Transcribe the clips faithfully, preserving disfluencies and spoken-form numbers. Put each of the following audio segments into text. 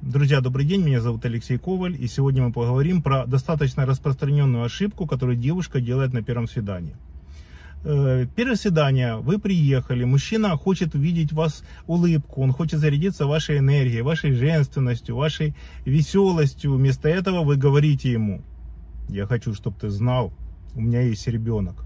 Друзья, добрый день, меня зовут Алексей Коваль, и сегодня мы поговорим про достаточно распространенную ошибку, которую девушка делает на первом свидании. Первое свидание, вы приехали, мужчина хочет увидеть в вас улыбку, он хочет зарядиться вашей энергией, вашей женственностью, вашей веселостью. Вместо этого вы говорите ему: я хочу, чтобы ты знал, у меня есть ребенок.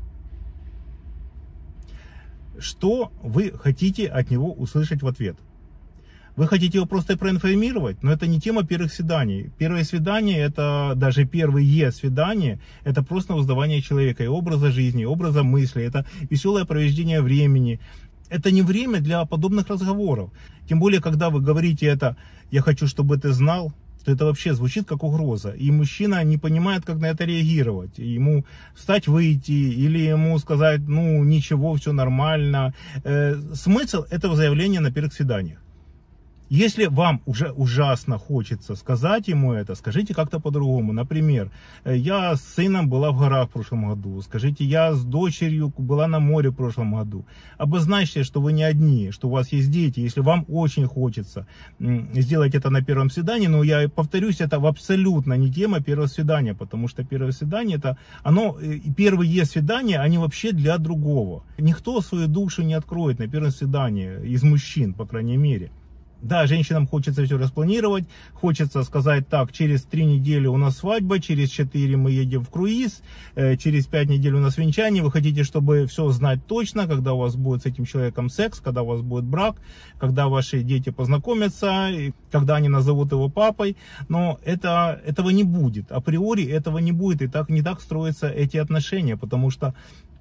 Что вы хотите от него услышать в ответ? Вы хотите его просто проинформировать, но это не тема первых свиданий. Первое свидание, это даже первые свидания, это просто узнавание человека и образа жизни, и образа мысли, это веселое проведение времени. Это не время для подобных разговоров. Тем более, когда вы говорите это «я хочу, чтобы ты знал», то это вообще звучит как угроза. И мужчина не понимает, как на это реагировать. Ему встать, выйти, или ему сказать: ну ничего, все нормально. Э, смысл этого заявления на первых свиданиях. Если вам уже ужасно хочется сказать ему это, скажите как-то по-другому. Например, я с сыном была в горах в прошлом году. Скажите, я с дочерью была на море в прошлом году. Обозначьте, что вы не одни, что у вас есть дети. Если вам очень хочется сделать это на первом свидании, но я повторюсь, это абсолютно не тема первого свидания, потому что первое свидание, это оно, первые свидания, они вообще для другого. Никто свою душу не откроет на первом свидании, из мужчин, по крайней мере. Да, женщинам хочется все распланировать, хочется сказать: так, через три недели у нас свадьба, через четыре мы едем в круиз, через пять недель у нас венчание. Вы хотите, чтобы все знать точно, когда у вас будет с этим человеком секс, когда у вас будет брак, когда ваши дети познакомятся, когда они назовут его папой. Но это, этого не будет, априори этого не будет, и так, не так строятся эти отношения, потому что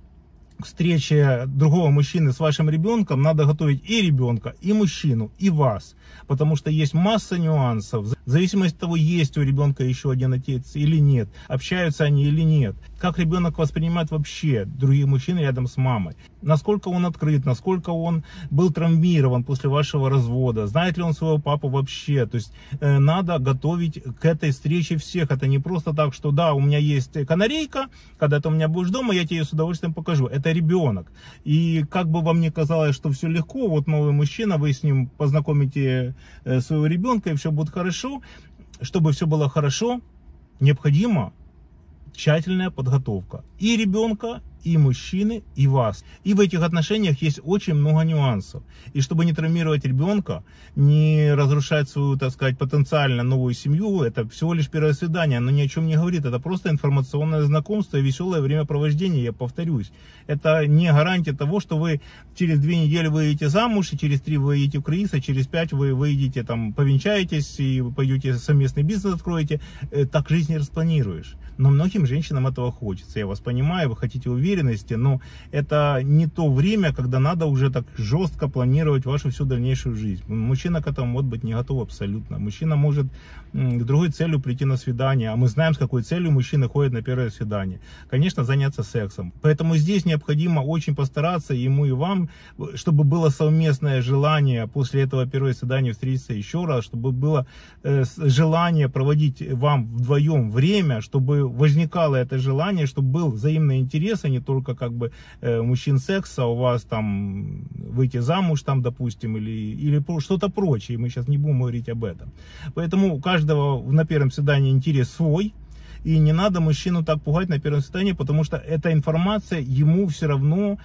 к встрече другого мужчины с вашим ребенком надо готовить и ребенка, и мужчину, и вас. Потому что есть масса нюансов. В зависимости от того, есть у ребенка еще один отец или нет, общаются они или нет. Как ребенок воспринимает вообще других мужчин рядом с мамой. Насколько он открыт, насколько он был травмирован после вашего развода. Знает ли он своего папу вообще. То есть э, надо готовить к этой встрече всех. Это не просто так, что да, у меня есть канарейка, когда ты у меня будешь дома, я тебе с удовольствием покажу. Это ребенок. И как бы вам ни казалось, что все легко, вот новый мужчина, вы с ним познакомите своего ребенка, и все будет хорошо. Чтобы все было хорошо, необходима тщательная подготовка и ребенка, и мужчины, и вас. И в этих отношениях есть очень много нюансов. И чтобы не травмировать ребенка, не разрушать свою, так сказать, потенциально новую семью, это всего лишь первое свидание, оно ни о чем не говорит. Это просто информационное знакомство и веселое времяпровождение, я повторюсь. Это не гарантия того, что вы через две недели выйдете замуж, и через три вы выйдете в круиз, а через пять вы выйдете, там, повенчаетесь, и вы пойдете совместный бизнес откроете. Так жизнь не распланируешь. Но многим женщинам этого хочется. Я вас понимаю, вы хотите уверенности, но это не то время, когда надо уже так жестко планировать вашу всю дальнейшую жизнь. Мужчина к этому может быть не готов абсолютно. Мужчина может к другой целью прийти на свидание, а мы знаем, с какой целью мужчины ходят на первое свидание. Конечно, заняться сексом. Поэтому здесь необходимо очень постараться ему и вам, чтобы было совместное желание после этого первого свидания встретиться еще раз, чтобы было э, желание проводить вам вдвоем время, чтобы возникало это желание, чтобы был взаимный интерес, а не только как бы э, мужчин секса, у вас там выйти замуж, там, допустим, или, или что-то прочее. Мы сейчас не будем говорить об этом. Поэтому у каждого на первом свидании интерес свой. И не надо мужчину так пугать на первом свидании, потому что эта информация ему все равно,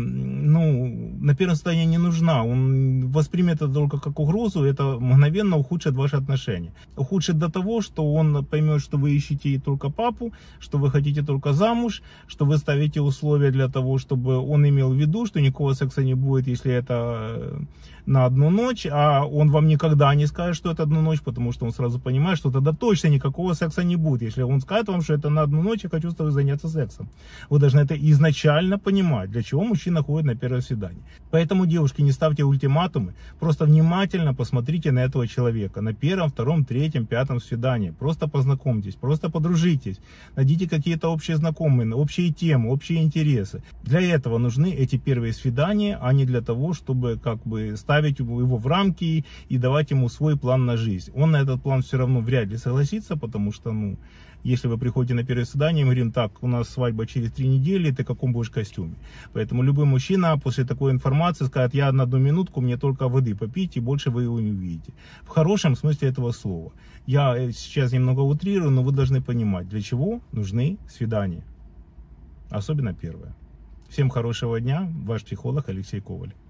ну, на первом свидании не нужна. Он воспримет это только как угрозу, это мгновенно ухудшит ваши отношения. Ухудшит до того, что он поймет, что вы ищете только папу, что вы хотите только замуж, что вы ставите условия для того, чтобы он имел в виду, что никакого секса не будет, если это на одну ночь, а он вам никогда не скажет, что это одну ночь, потому что он сразу понимает, что тогда точно никакого секса не будет. Если он скажет вам, что это на одну ночь, я хочу с тобой заняться сексом. Вы должны это изначально понимать, для чего мужчина ходит на первое свидание. Поэтому, девушки, не ставьте ультиматумы, просто внимательно посмотрите на этого человека, на первом, втором, третьем, пятом свидании. Просто познакомьтесь, просто подружитесь, найдите какие-то общие знакомые, общие темы, общие интересы. Для этого нужны эти первые свидания, а не для того, чтобы как бы ставить его в рамки и давать ему свой план на жизнь. Он на этот план все равно вряд ли согласится, потому что, ну, Если вы приходите на первое свидание, мы говорим, так, у нас свадьба через три недели, ты в каком будешь костюме? Поэтому любой мужчина после такой информации скажет, я на одну минутку, мне только воды попить, и больше вы его не увидите. В хорошем смысле этого слова. Я сейчас немного утрирую, но вы должны понимать, для чего нужны свидания. Особенно первое. Всем хорошего дня. Ваш психолог Алексей Коваль.